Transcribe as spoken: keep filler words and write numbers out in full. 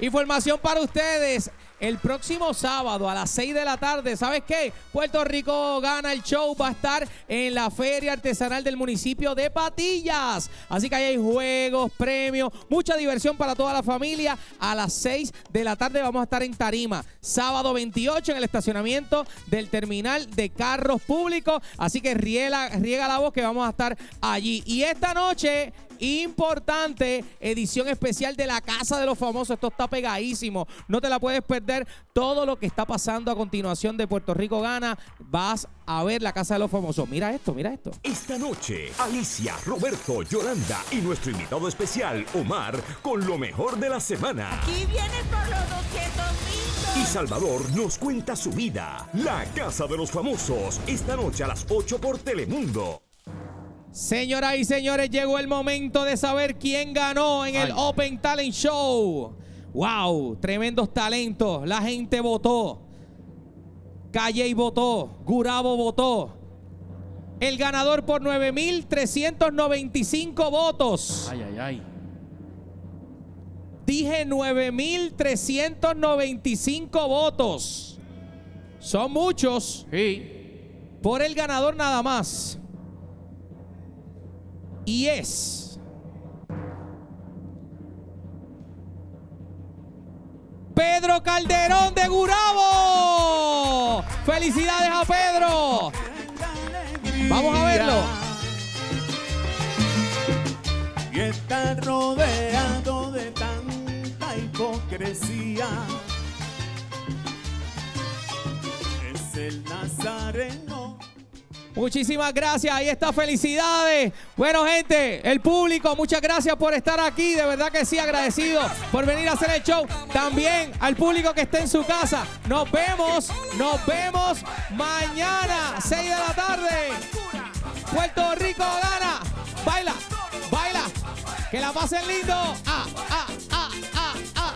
Información para ustedes. El próximo sábado a las seis de la tarde, ¿sabes qué? Puerto Rico Gana el Show va a estar en la Feria Artesanal del municipio de Patillas. Así que ahí hay juegos, premios, mucha diversión para toda la familia. A las seis de la tarde vamos a estar en Tarima. Sábado veintiocho en el estacionamiento del terminal de carros públicos. Así que riega, riega la voz que vamos a estar allí. Y esta noche, importante, edición especial de la Casa de los Famosos. Esto está pegadísimo. No te la puedes perder. Todo lo que está pasando a continuación de Puerto Rico Gana, vas a ver la Casa de los Famosos. Mira esto, mira esto. Esta noche, Alicia, Roberto, Yolanda y nuestro invitado especial, Omar, con lo mejor de la semana. Aquí vienen por los doscientos mil. Y Salvador nos cuenta su vida. La Casa de los Famosos, esta noche a las ocho por Telemundo. Señoras y señores, llegó el momento de saber quién ganó en el Ay. Open Talent Show. ¡Wow! Tremendos talentos. La gente votó. Calle votó. Gurabo votó. El ganador por nueve mil trescientos noventa y cinco votos. Ay, ay, ay. Dije nueve mil trescientos noventa y cinco votos. Son muchos. Sí. Por el ganador nada más. Y es... Pedro Calderón de Gurabo. ¡Felicidades a Pedro! Vamos a verlo. Y está rodeado de tanta hipocresía. Es el Nazareno. Muchísimas gracias, ahí está, felicidades. Bueno, gente, el público, muchas gracias por estar aquí, de verdad que sí, agradecido por venir a hacer el show. También al público que está en su casa, nos vemos, nos vemos mañana, seis de la tarde. Puerto Rico Gana, baila, baila, que la pasen lindo. Ah, ah, ah, ah, ah.